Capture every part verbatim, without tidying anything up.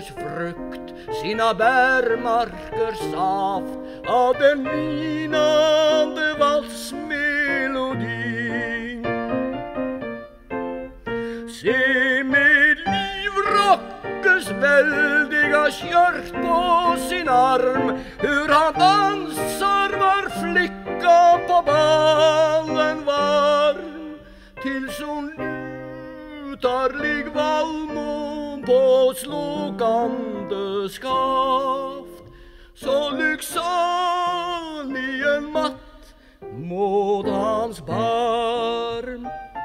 åkers frukt, sina bärmarkers saft av den vinande valsmelodin. Se med livrockers väldiga kört på sin arm hur han dansar var flicka på ballen varm, tills hon lutarlig vallmon på slokande skaft, så lycksalig en matt mot hans barm.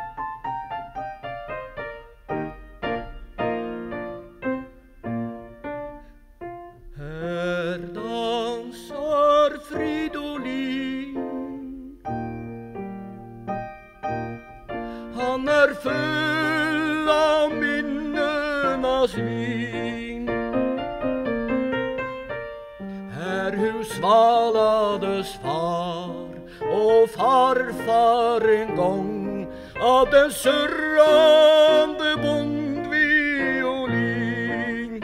Här dansar Fridolin, han är full av minnenas vin. Här hur svalades far och farfar en gång av den surrande bondviolin.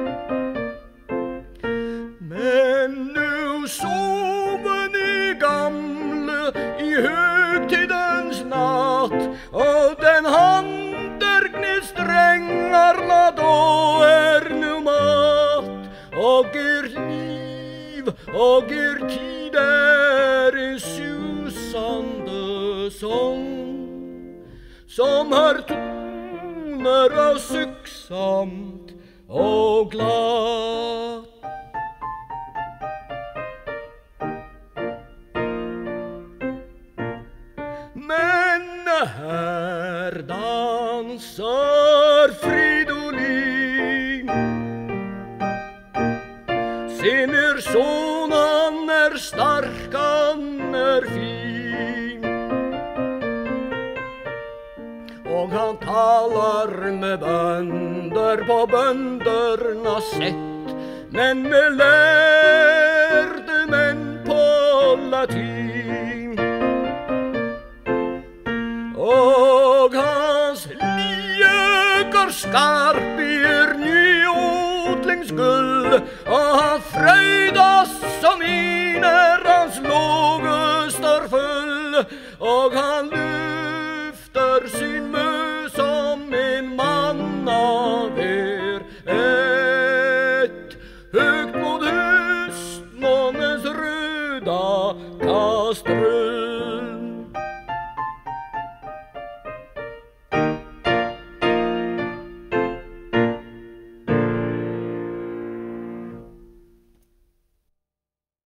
Men nu sover ni gamle i högtidens natt, och den hander gnisträngarna då är nu mat. Och ert liv och er tid är en susande sång, som hör toner av sucksamt och glatt. Men här dansar Fridolin, sin er son han är stark, han är fin, och han talar med bönder på böndernas sätt, men med lärde män på latin. Och hans lie går skarp i er nyodlingsgull, och han fröjdas som in när hans låge står full, och han lyfter sin mö som en man av er ett, högt mot höstmånens röda kastrull.